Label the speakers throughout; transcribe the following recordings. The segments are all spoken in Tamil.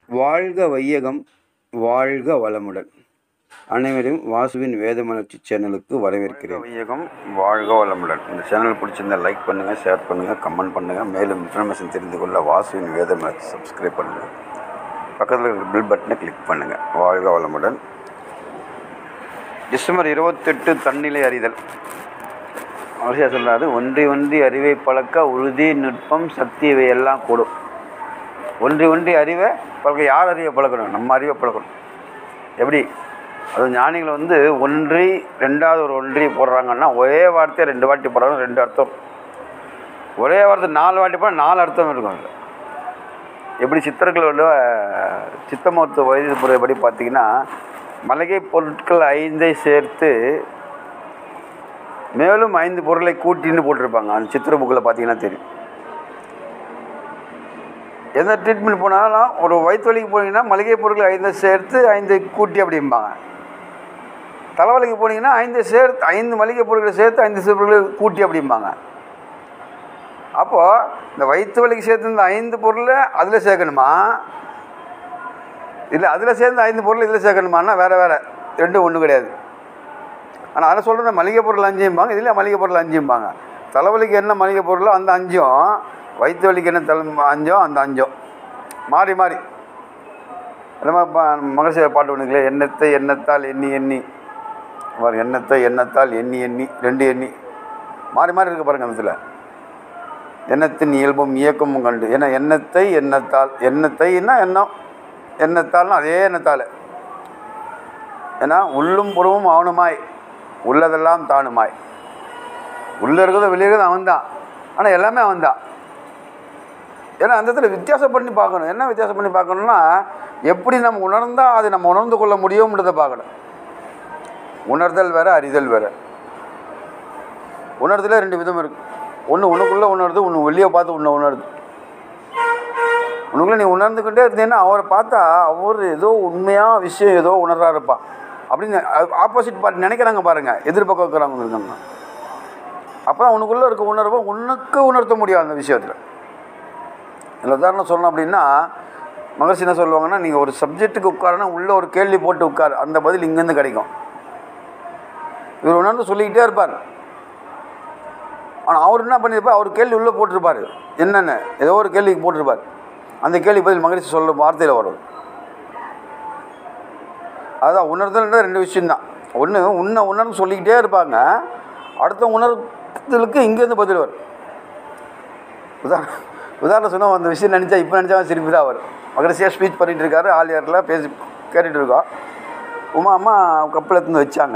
Speaker 1: வாழ்க வையகம், வாழ்க வளமுடன். அனைவரையும் வாசுவின் வேதமலர்ச்சி சேனலுக்கு வரவேற்கிறேன். வையகம், வாழ்க வளமுடன். இந்த சேனல் பிடிச்சிருந்தா லைக் பண்ணுங்கள், ஷேர் பண்ணுங்கள், கமெண்ட் பண்ணுங்கள். மேலும் இன்ஃபர்மேஷன் தெரிந்து கொள்ள வாசுவின் வேதமலர்ச்சி சப்ஸ்கிரைப் பண்ணுங்கள். பக்கத்தில் இருக்கிற பில் பட்டனை கிளிக் பண்ணுங்கள். வாழ்க வளமுடன். டிசம்பர் 28 தன்னிலை அறிதல். அவசியம் சொல்லாது, ஒன்றி ஒன்றி அறிவை பழக்க உறுதி நுட்பம் சக்தி இவையெல்லாம் கூடும். ஒன்றி ஒன்றி அறிவை பழக்க. யார் அறிவை பழக்கணும்? நம்ம அறிவை பழக்கணும். எப்படி? அது ஞானிகள் ஒன்றி ரெண்டாவது ஒரு ஒன்றி போடுறாங்கன்னா, ஒரே வார்த்தையை 2 வாட்டி போடுறாங்க, 2 அர்த்தம். ஒரே வார்த்தை 4 வாட்டி போட 4 அர்த்தம் இருக்கும். அது எப்படி? சித்தர்களோட சித்த மருத்துவ வைத்திய முறைப்படி பார்த்திங்கன்னா, மளிகை பொருட்கள் 5ஐ சேர்த்து மேலும் 5 பொருளை கூட்டின்னு போட்டிருப்பாங்க. அந்த சித்திர புக்கில் பார்த்தீங்கன்னா தெரியும். எந்த ட்ரீட்மெண்ட் போனாலும் ஒரு வயிற்று வலிக்கு போனீங்கன்னா மளிகை பொருட்கள் 5 சேர்த்து 5 கூட்டி அப்படிம்பாங்க. தலைவலிக்கு போனீங்கன்னா 5 மளிகை பொருட்களை சேர்த்து 5 பொருட்களை கூட்டி அப்படிம்பாங்க. அப்போது இந்த வயிற்று வலிக்கு சேர்த்து இந்த 5 பொருளை அதில் சேர்க்கணுமா, இல்லை அதில் சேர்ந்து 5 பொருள் இதில் சேர்க்கணுமான்னா வேறு வேறு, ரெண்டும் ஒன்றும் கிடையாது. ஆனால் அதில் சொல்கிற மளிகை பொருள் 5ம்பாங்க, இதில் மளிகை பொருள் 5ம்பாங்க. தலைவலிக்கு என்ன மளிகை பொருளோ அந்த 5ம், வயிற்று வலிக்கு என்ன 5 அந்த 5 மாறி மாறி. அந்த மாதிரி மகர்ஷியை பாட்டு ஒன்றுங்களே, எண்ணத்தை எண்ணத்தால் எண்ணி எண்ணி எண்ணத்தை எண்ணத்தால் எண்ணி எண்ணி 2 எண்ணி மாறி மாறி இருக்க பாருங்கள். அந்த இதில் எண்ணத்தின் இயல்பும் இயக்கமும் கண்டு. ஏன்னா எண்ணத்தை எண்ணத்தால், எண்ணத்தைன்னா எண்ணம், எண்ணத்தால்னா அதே எண்ணத்தால். ஏன்னா உள்ளும் புறமும் அவனுமாய் உள்ளதெல்லாம் தானுமாய். உள்ளே இருக்கிறத வெளியே இருக்கிறது அவன் தான், ஆனால் எல்லாமே அவன் தான். ஏன்னா அந்த இடத்துல வித்தியாசம் பண்ணி பார்க்கணும். என்ன வித்தியாசம் பண்ணி பார்க்கணுன்னா, எப்படி நம்ம உணர்ந்தால் அது நம்ம உணர்ந்து கொள்ள முடியும்ன்றதை பார்க்கணும். உணர்தல் வேறு, அறிதல் வேறு. உணர்தலே 2 விதம் இருக்குது. ஒன்று உனக்குள்ளே உணருது, ஒன்று வெளியே பார்த்து உணருது. உனக்குள்ளே நீ உணர்ந்துக்கிட்டே இருந்தீங்கன்னா அவரை பார்த்தா அவர் ஏதோ உண்மையாக விஷயம் ஏதோ உணர்றாரு இருப்பா அப்படின்னு ஆப்போசிட் பார்ட்டி நினைக்கிறாங்க பாருங்கள், எதிர்பக்கம் இருக்கிறவங்க இருக்காங்க. அப்போ தான் உனக்குள்ளே இருக்க உணர்வை உனக்கு உணர்த்த முடியும் அந்த விஷயத்தில். இதில் உதாரணம் சொல்லணும் அப்படின்னா, மகர்ஷி என்ன சொல்லுவாங்கன்னா, நீங்கள் ஒரு சப்ஜெக்ட்டுக்கு உட்காரனா உள்ளே ஒரு கேள்வி போட்டு உட்கார், அந்த பதில் இங்கேருந்து கிடைக்கும். இவர் உணர்ந்து சொல்லிக்கிட்டே இருப்பார். ஆனால் அவர் என்ன பண்ணியிருப்பார், அவர் கேள்வி உள்ளே போட்டிருப்பார். என்னென்ன ஏதோ ஒரு கேள்விக்கு போட்டிருப்பார். அந்த கேள்வி பதில் மகரிஷி சொல்ல வார்த்தையில் வரும். அதுதான் உணர்தல்ன்ற 2 விஷயந்தான். ஒன்று உணர்ந்து சொல்லிக்கிட்டே இருப்பாங்க, அடுத்த உணர்தலுக்கு இங்கேருந்து பதில் வரும். உதாரணம் சொன்னால் அந்த விஷயம் நினச்சா இப்போ நினச்சா சிரிப்பு தான் வரும். மகரிஷியாக ஸ்பீச் பண்ணிகிட்டு இருக்காரு, ஆலியாரில் பேசி கேட்டுகிட்டு இருக்கோம். அம்மா கப்பல் எடுத்துன்னு வச்சாங்க.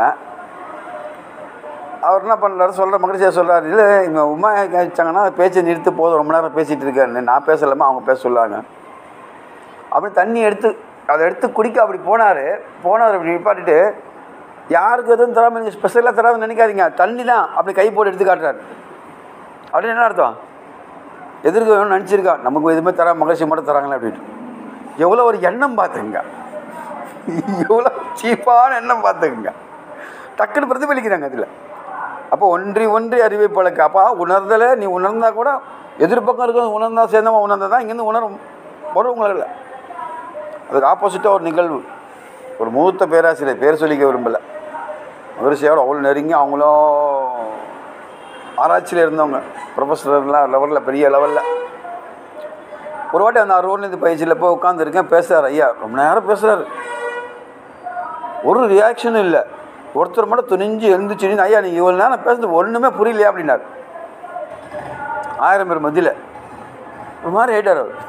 Speaker 1: அவர் என்ன பண்ணுறாரு, மகரிஷியாக சொல்கிறார், இல்லை இங்கே உமா வச்சாங்கன்னா பேச்சை நிறுத்து, போதும் ரொம்ப நேரம் பேசிகிட்டு இருக்கேன்னு. நான் பேசலாமா, அவங்க பேச சொல்லாங்க அப்படின்னு தண்ணி அதை எடுத்து குடிக்க அப்படி போனார். அப்படி நிப்பாட்டிட்டு, யாருக்கு எதுவும் தராமல் நீங்கள் ஸ்பெஷலாக தராமல் நினைக்காதீங்க, தண்ணி தான் அப்படி கை போட்டு எடுத்து காட்டுறாரு. அப்படின்னு என்ன அர்த்தம்? எதிர்க்க வேணும்னு நினச்சிருக்கான், நமக்கு எதுவுமே தராமல் மகரிஷி மட்டும் தராங்களே அப்படின்ட்டு. எவ்வளோ ஒரு எண்ணம் பார்த்துக்குங்க, எவ்வளோ சீப்பான எண்ணம் பார்த்துக்குங்க, டக்குன்னு பிரதிபலிக்கிறாங்க அதில். அப்போ ஒன்றி ஒன்றி அறிவை பழக்க. அப்போ உணர்தலை நீ உணர்ந்தால் கூட எதிர்பக்கம் இருக்கிறது உணர்ந்தா சேர்ந்தவன் உணர்ந்தால் தான் இங்கேருந்து வரும் உங்களால். அதுக்கு ஆப்போசிட்டாக ஒரு நிகழ்வு. ஒரு மூத்த பேராசிரியர், பேர் சொல்லிக்க விரும்பலை, மகரிஷியோட அவ்வளோ நெருங்கி அவங்களும் ஆராய்ச்சியில் இருந்தவங்க, ப்ரொஃபஸர்லாம் லெவலில், பெரிய லெவலில். ஒரு வாட்டி அந்த அறுவடை பயிற்சியில் போய் உட்காந்துருக்கேன், பேசுகிறார். ஐயா ரொம்ப நேரம் பேசுகிறாரு, ஒரு ரியாக்ஷனும் இல்லை. ஒருத்தர் மட்டும் துணிஞ்சு எழுந்துச்சு, ஐயா நீங்கள் இவ்வளோ நேரம் பேசுறது ஒன்றுமே புரியலையா அப்படின்னார். 1000 பேர் மத்தியில் ஒரு மாதிரி ஆகிட்டார் அவர்.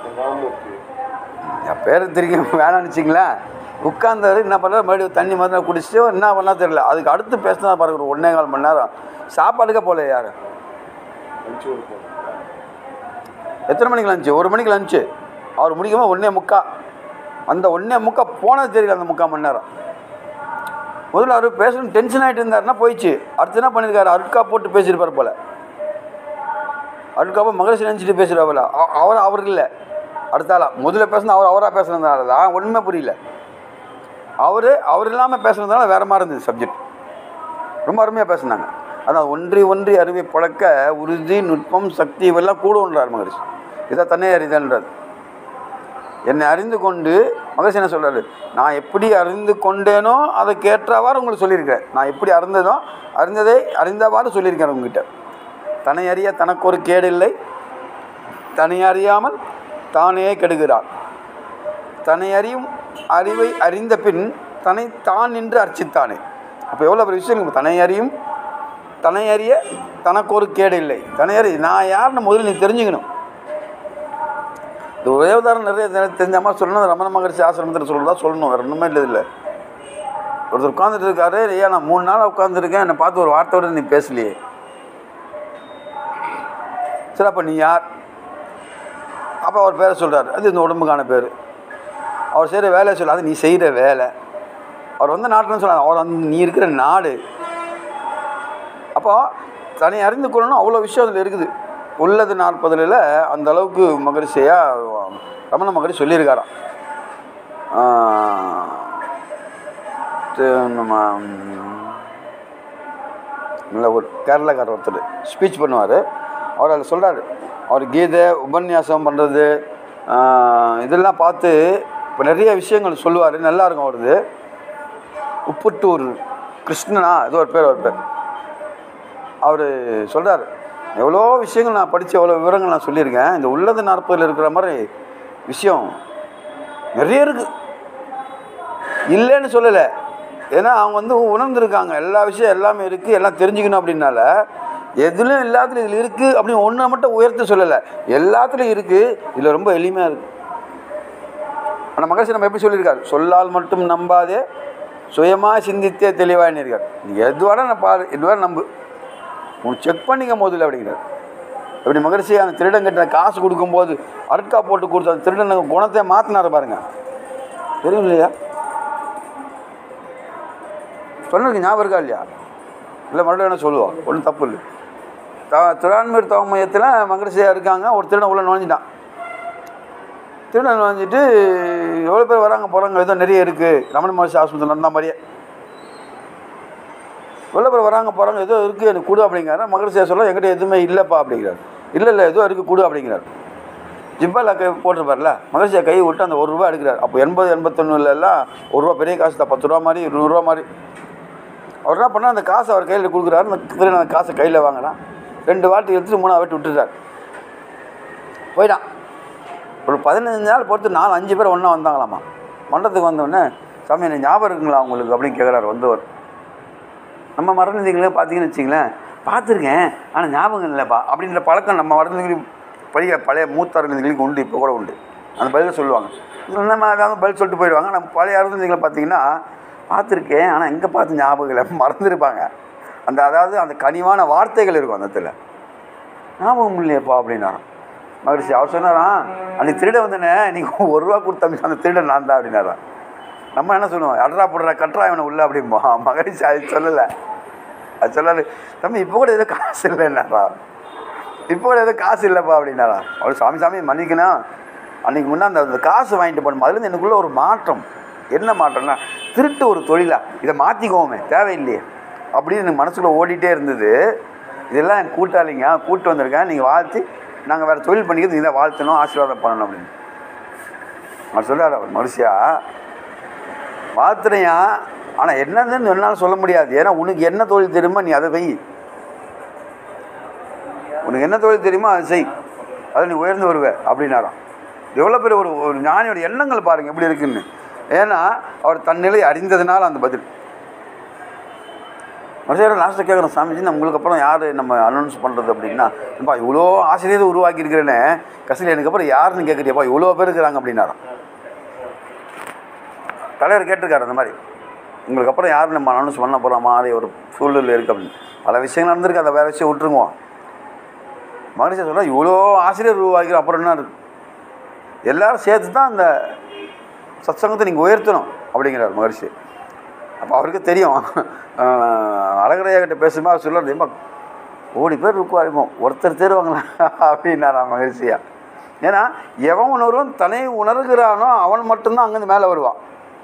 Speaker 1: என் பேர் தெரியும் வேணான்னு வச்சிங்களேன். உட்கார்ந்தாரு, என்ன பண்ணுறாரு, மறுபடியும் தண்ணி மாதிரி குடிச்சிட்டு என்ன பண்ணால் தெரியல. அதுக்கு அடுத்து பேசினா பாருங்க, ஒரு 1.25 மணி நேரம் சாப்பாடுக்கே போகல. யார் எத்தனை மணிக்கு லஞ்சு? 1 மணிக்கு லஞ்சு. அவர் முடிக்கும்போது 1:45. அந்த 1:45 போனது தெரியல. அந்த 3/4 மணி நேரம் முதல்ல அவர் பேசணும் டென்ஷன் ஆகிட்டு இருந்தாருன்னா போயிடுச்சு. அடுத்து என்ன பண்ணியிருக்காரு, அருட்கா போட்டு பேசியிருப்பார் போல். அருட்காப்போ மகரிஷி நினச்சிட்டு பேசுகிறாப்புல. அவர் இல்லை, அடுத்தால முதல்ல பேசினா அவராக பேசுனதுனால தான் ஒன்றுமே புரியல. அவர் இல்லாமல் பேசுனதுனால வேறு மாதிரி இருந்தது சப்ஜெக்ட். ரொம்ப அருமையாக பேசுனாங்க. அதான் ஒன்றி ஒன்றி அறிவை பழக்க உறுதி நுட்பம் சக்தி இவெல்லாம் கூடுன்றார் மகரிஷி. இதை தன்னை அறிதல்ன்றது. என்னை அறிந்து கொண்டு மகரிஷி என்ன சொல்கிறாரு, நான் எப்படி அறிந்து கொண்டேனோ அதை கேட்டவாறு உங்களுக்கு சொல்லியிருக்கேன். நான் எப்படி அறிந்தவாறு சொல்லியிருக்கேன் உங்ககிட்ட. தன்னை அறிய தனக்கு ஒரு கேடு இல்லை, தன்னை அறியாமல் தானே கெடுகிறார். தன்னை அறியும் அறிவை அறிந்த பின் தன்னை தான் நின்று அர்ச்சித்தானே. அப்போ எவ்வளோ பெரிய விஷயம். தன்னை அறிய தனக்கு ஒரு கேடு இல்லை. நான் யாருன்னு முதல்ல நீ தெரிஞ்சுக்கணும். இது ஒரே உதாரணம் நிறைய தெரிஞ்ச மாதிரி சொல்லணும். ரமண மகரிஷி ஆசிரமத்தில் சொல்லணும். வேறு ஒன்றுமே இல்லை. ஒருத்தர் உட்காந்துட்டு இருக்காரு, ஐயா நான் 3 நாள் உட்காந்துருக்கேன், என்னை பார்த்து ஒரு வார்த்தையோட நீ பேசலையே. சரி, அப்போ நீ யார்? அப்போ அவர் பேரை சொல்கிறார். அது இந்த உடம்புக்கான பேர். அவர் செய்கிற வேலையை சொல்ல, அது நீ செய்கிற வேலை. அவர் வந்து நாட்டுன்னு சொல்கிறார், அவர் வந்து நீ இருக்கிற நாடு. அப்போ தன்னை அறிந்து கொள்ளணும், அவ்வளோ விஷயம் அதில் இருக்குது. உள்ளது 40 அந்த அளவுக்கு ரமண மகரிஷி சொல்லியிருக்காராம். நல்ல ஒரு கேரளாக்காரர் ஒருத்தர் ஸ்பீச் பண்ணுவார். அவர் அதில் சொல்கிறார், அவர் கீதை உபன்யாசம் பண்ணுறது இதெல்லாம் பார்த்து இப்போ நிறைய விஷயங்கள் சொல்லுவார். நல்லாயிருக்கும் அவரது. உப்புட்டூர் கிருஷ்ணனா ஏதோ ஒரு பேர் அவர் சொல்கிறார், எவ்வளோ விஷயங்கள் நான் படித்து எவ்வளோ விவரங்கள் நான் சொல்லியிருக்கேன். இந்த உள்ளது 40 இருக்கிற மாதிரி விஷயம் நிறைய இருக்குது, இல்லைன்னு சொல்லலை. ஏன்னா அவங்க வந்து உணர்ந்துருக்காங்க, எல்லா விஷயம் எல்லாமே இருக்குது, எல்லாம் தெரிஞ்சுக்கணும். அப்படின்னால எதுலையும் எல்லாத்துலையும் இதில் இருக்குது அப்படின்னு ஒன்றை மட்டும் உயர்த்து சொல்லலை, எல்லாத்துலேயும் இருக்குது. இதில் ரொம்ப எளிமையாக இருக்குது. ஆனால் மகரிஷி நம்ம எப்படி சொல்லியிருக்காரு, சொல்லால் மட்டும் நம்பாதே சுயமாக சிந்தித்தே தெளிவாயின்னு இருக்கார். நீ எதுவாட நான் பாரு, எதுவாட நம்பு, உனக்கு செக் பண்ணிக்க போதில்லை அப்படிங்கிறார். எப்படி மகரிஷி அந்த திருடன் கிட்ட காசு கொடுக்கும்போது அருட்கா போட்டு கொடுத்து அந்த திருடன் குணத்தை மாற்றினார் பாருங்க, தெரியும் இல்லையா? சொன்னதுக்கு ஞாபகம் இருக்கா இல்லையா? இல்லை மறுபடியும் என்ன சொல்லுவோம், ஒன்றும் தப்பு இல்லை. திருவான்மையூர் தவ மையத்தில் மகரிஷியாக இருக்காங்க. ஒரு திருடன் உள்ள நுழைஞ்சிட்டான். திருடன் நுழைஞ்சிட்டு எவ்வளோ பேர் வராங்க போகிறாங்க, ஏதோ நிறைய இருக்குது. ரமண மகரிஷி ஆஸ்பத்திரி நடந்த மாதிரியே எவ்வளோ பேர் வராங்க போகிறாங்க, ஏதோ இருக்குது, எனக்கு கொடு அப்படிங்கிறாரு. மகரிஷியா சொல்ல, என்கிட்ட எதுவுமே இல்லைப்பா அப்படிங்கிறார். இல்லை ஏதோ இருக்குது கொடு அப்படிங்கிறார். ஜிப்பாவில் கை போட்டிருப்பார்ல, மகரிஷியா கை விட்டு அந்த ₹1 எடுக்கிறார். அப்போ 80, 81 ₹1 பெரிய காசு தான், ₹10 மாதிரி ₹100 மாதிரி. அவர் என்ன பண்ணால் அந்த காசை அவர் கையில் கொடுக்குறாரு. அந்த காசை கையில் வாங்கினான். 2 வாட்டி எடுத்துட்டு 3ஆவது வாட்டி விட்டுட்டார். போயிட்டான். ஒரு 15 நாள் பொறுத்து 4-5 பேர் ஒன்றா வந்தாங்களாம்மா. மண்டபத்துக்கு வந்தோடனே, சாமி என்ன ஞாபகம் இருக்குங்களா உங்களுக்கு அப்படின்னு கேட்குறாரு வந்தவர். நம்ம மரணதிகளே பார்த்தீங்கன்னு வச்சிங்களேன், பார்த்துருக்கேன் ஆனால் ஞாபகம் இல்லைப்பா அப்படின்ற பழக்கம் நம்ம மரணதிகளுக்கு பழைய மூத்த அருந்ததிகளுக்கு உண்டு, இப்போ கூட உண்டு. அந்த பதிலை சொல்லுவாங்க. நம்ம அதாவது பதில் சொல்லிட்டு போயிடுவாங்க. நம்ம பழைய அருந்ததிகளை பார்த்தீங்கன்னா, பார்த்துருக்கேன் ஆனால் எங்கே பார்த்து ஞாபகம் இல்லை, மறந்துருப்பாங்க. அதாவது அந்த கனிவான வார்த்தைகள் இருக்கும் அந்த இடத்துல. ஞாபகம் இல்லையப்பா அப்படின்னா மகரிஷி அவர் சொன்னாராம், அன்றைக்கி திருட வந்தேனே, நீங்கள் ₹1 கொடுத்தா அந்த திருடன் நான் தான் அப்படின்னாரான். நம்ம என்ன சொல்லுவோம், அட்ரா போடுறா கட்டுறா இவனை உள்ள அப்படிம்பா. மகரிஷி அது சொல்லலை. அது சொல்லாது, தம்பி இப்போ கூட எதுவும் காசு இல்லைன்னாரா, இப்போ கூட எதுவும் காசு இல்லைப்பா அப்படின்னாரா. அவர் சாமி மன்னிக்கணும், அன்றைக்கி முன்னே அந்த காசு வாங்கிட்டு போகணும். அதுலேருந்து எனக்குள்ளே ஒரு மாற்றம். என்ன மாற்றம்னா, திருட்டு ஒரு தொழிலா, இதை மாற்றிக்குவோமே, தேவையில்லையே அப்படின்னு எனக்கு மனசுக்குள்ளே ஓடிட்டே இருந்தது. இதெல்லாம் என் கூட்டாளிங்க கூப்பிட்டு வந்திருக்கேன், நீங்கள் வாழ்த்தி நாங்கள் வேறு தொழில் பண்ணிக்கிறது, இதை வாழ்த்தணும், ஆசீர்வாதம் பண்ணணும் அப்படின்னு அவர் சொல்கிறார். அவர் மனுஷியா வாழ்த்துறையா, ஆனால் என்னதுன்னு என்னால் சொல்ல முடியாது. ஏன்னா உனக்கு என்ன தொழில் தெரியுமோ நீ அதை செய், உனக்கு என்ன தொழில் தெரியுமோ அதை செய், அதை நீ உயர்ந்து வருவ அப்படின்னாராம். எவ்வளோ பேர் ஒரு ஞானியோட எண்ணங்கள் பாருங்கள் எப்படி இருக்குன்னு. ஏன்னா அவர் தன்னிலை அறிந்ததுனால அந்த பதில். மறுபடியும் லாஸ்ட்டில் கேட்குறோம், சாமிஜி நம்மளுக்கு அப்புறம் யார் நம்ம அனௌன்ஸ் பண்ணுறது அப்படின்னா, இப்போ இவ்வளோ ஆசிரியர் உருவாக்கியிருக்கிறேன்னு கடைசியில் எனக்கு அப்புறம் யாருன்னு கேட்குறியப்பா, இவ்வளோ பேர் இருக்கிறாங்க அப்படின்னாராம். தலைவர் கேட்டிருக்காரு அந்த மாதிரி, உங்களுக்கு அப்புறம் யார் நம்ம அனௌன்ஸ் பண்ண போகிற மாதிரி ஒரு சூழ்நிலை இருக்குது அப்படின்னு. பல விஷயங்கள் நடந்திருக்கு, அதை வேறு விஷயம் விட்டுருங்குவோம். மகரிஷி சொல்ல, இவ்வளோ ஆசிரியர் உருவாக்கிறோம் அப்புறம் என்ன இருக்குது, எல்லோரும் சேர்த்து தான் அந்த சத்சங்கத்தை நீங்கள் உயர்த்தணும் அப்படிங்கிறார் மகரிஷி. அப்போ அவருக்கு தெரியும், அழகரையா கிட்ட பேசும்போது அவர் சொல்லுறது, ஏமா கோடி பேர் இருக்குவாருமோ ஒருத்தர் தேருவாங்களா அப்படின்னாரா மகிழ்ச்சியா. ஏன்னா எவன் உணர்வும் தன்னை உணர்கிறானோ அவன் மட்டும்தான் அங்கேருந்து மேலே வருவான்.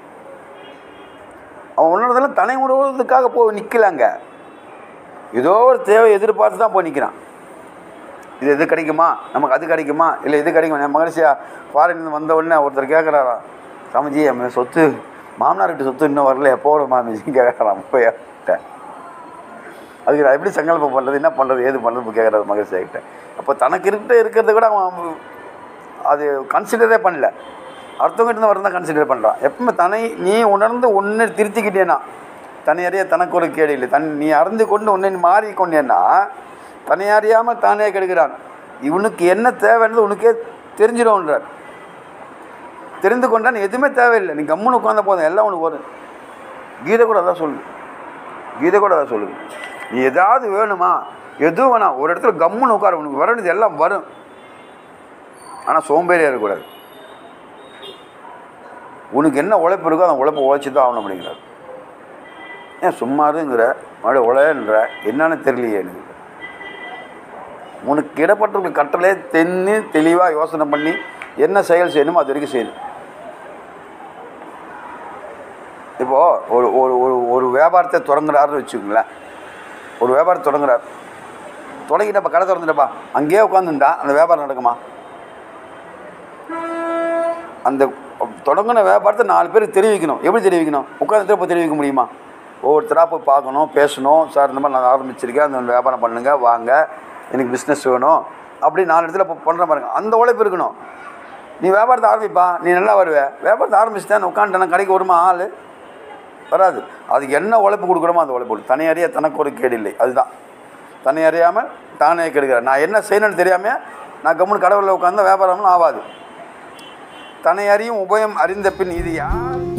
Speaker 1: அவன் உணர்றதில் தன்னை உணர்வதுக்காக போய் நிற்கலாங்க, ஏதோ ஒரு தேவை எதிர்பார்த்து தான் போய் நிற்கிறான். இது எது கிடைக்குமா, நமக்கு அது கிடைக்குமா, இல்லை இது கிடைக்குமா. என் மகிழ்ச்சியா ஃபாரின்லேருந்து வந்த உடனே ஒருத்தர் கேட்குறாராம், சாமிஜி என் சொத்து மாமனார்கிட்ட சொத்து இன்னும் வரல, எப்போ வரும் மாமிஜின்னு கேட்குறான். போய்ட்டேன். அதுக்கு நான் எப்படி சங்கல்பம் பண்ணுறது, என்ன பண்ணுறது, ஏது பண்ணுறது கேட்குறாரு மகிழ்ச்சியா கிட்ட. அப்போ தனக்கு இருக்கிறத கூட அவன் அது கன்சிடரே பண்ணல, அடுத்தவங்கிட்ட வரதான் தான் கன்சிடர் பண்ணுறான். எப்பவுமே தன்னை நீ உணர்ந்து ஒன்று திருத்திக்கிட்டேன்னா தன்னை அறிய தனக்கு ஒரு கேடு இல்லை. நீ அறிந்து கொண்டு ஒன்றை மாறிக்கொண்டேன்னா தன்னை அறியாமல் தானே கெடுக்கிறான். இவனுக்கு என்ன தேவைன்றது உனக்கே தெரிஞ்சிடும்ன்றார். தெரிந்து கொண்டான் எதுவுமே தேவையில்லை, நீ கம்முன்னு உட்காந்த போதும், எல்லாம் உனக்கு வரும். கீதை கூட அதான் சொல்லுது, கீதை கூட அதான் சொல்லுது. நீ எதாவது வேணுமா, எதுவும் வேணாம், ஒரு இடத்துல கம்முன்னு உட்கார, உனக்கு வர வேண்டியது எல்லாம் வரும். ஆனால் சோம்பேறியாக இருக்கக்கூடாது. உனக்கு என்ன உழைப்பு இருக்கோ அந்த உழைப்பை உழைச்சி தான் ஆகணும் அப்படிங்கிறார். ஏன் சும்மாருங்கிற மறுபடியும் உழைன்ற என்னன்னு தெரியலையே எனக்கு. உனக்கு இடப்பட்ட கட்டளை தெளிவாக யோசனை பண்ணி என்ன செயல் செய்யணுமோ அது வரைக்கும் செய்யணும். இப்போது ஒரு ஒரு ஒரு ஒரு வியாபாரத்தை தொடங்குறாருன்னு வச்சுக்கோங்களேன். ஒரு வியாபாரத்தை தொடங்குறார், தொடங்கிட்டப்பா கடை திறந்துட்டப்பா, அங்கேயே உட்காந்துட்டா அந்த வியாபாரம் நடக்குமா? அந்த தொடங்கின வியாபாரத்தை 4 பேருக்கு தெரிவிக்கணும். எப்படி தெரிவிக்கணும்? உட்காந்துட்டு போய் தெரிவிக்க முடியுமா? ஒவ்வொருத்தராக போய் பார்க்கணும், பேசணும். சார் இந்த மாதிரி நான் ஆரம்பிச்சிருக்கேன், அந்த வியாபாரம் பண்ணுங்கள், வாங்க, எனக்கு பிஸ்னஸ் வேணும், அப்படி 4 இடத்துல இப்போ பண்ணுற பாருங்க. அந்த உழைப்பு இருக்கணும். நீ வியாபாரத்தை ஆரம்பிப்பா, நீ நல்லா வருவே. வியாபாரத்தை ஆரம்பிச்சுட்டேன் உட்காந்துட்டேன், கடைக்கு வருமா ஆள்? வராது. அதுக்கு என்ன உழைப்பு கொடுக்குறோமோ அந்த உழைப்பு. தனி அறிய தனக்கு ஒரு கேடு இல்லை. அதுதான் தனி அறியாமல் தானே கெடுக்கிறேன். நான் என்ன செய்யணும்னு தெரியாமல் நான் கம்முன்னு கடவுளில் உட்காந்து வியாபாரம்னு ஆகாது. தன்னை அறியும் உபயம் அறிந்த பின் இது யார்